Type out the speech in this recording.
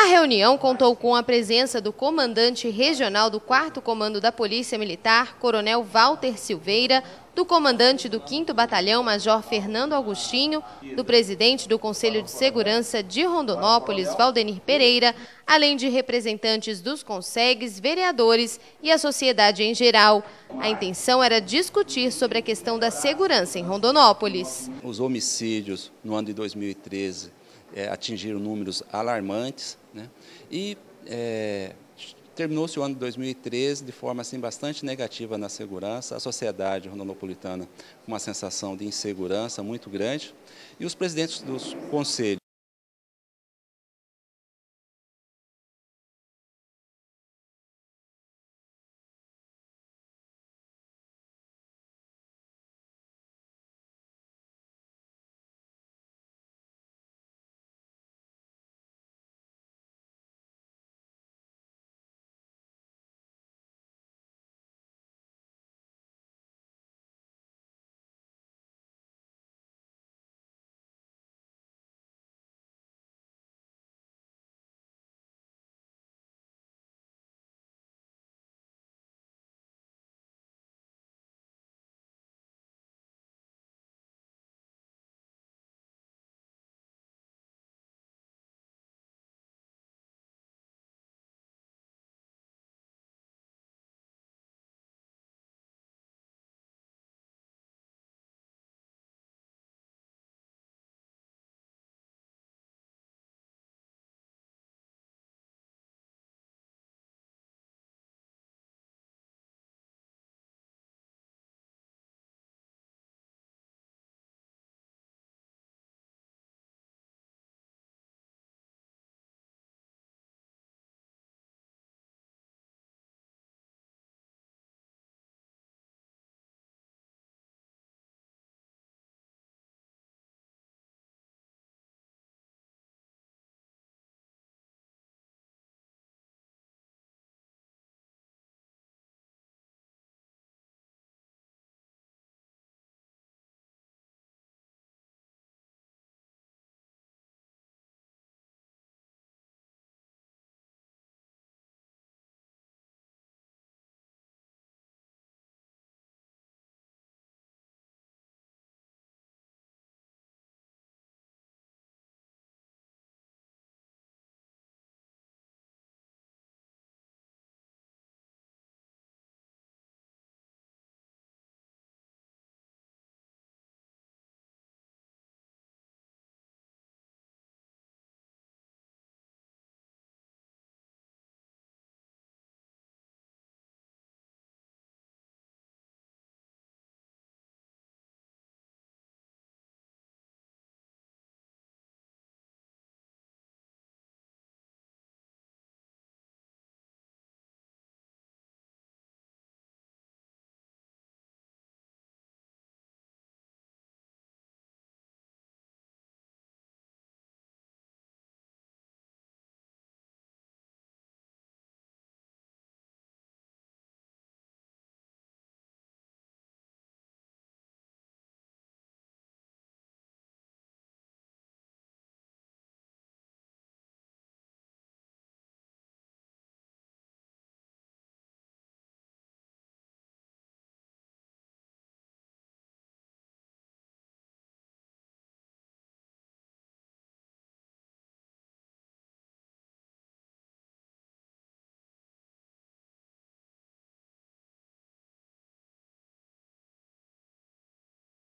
reunião contou com a presença do comandante regional do 4º Comando da Polícia Militar, Coronel Walter Silveira, do comandante do 5º Batalhão, Major Fernando Augustinho, do presidente do Conselho de Segurança de Rondonópolis, Valdenir Pereira, além de representantes dos concegues, vereadores e a sociedade em geral. A intenção era discutir sobre a questão da segurança em Rondonópolis. Os homicídios no ano de 2013 atingiram números alarmantes, né? E terminou-se o ano de 2013 de forma assim, bastante negativa na segurança, a sociedade rondonopolitana com uma sensação de insegurança muito grande, e os presidentes dos conselhos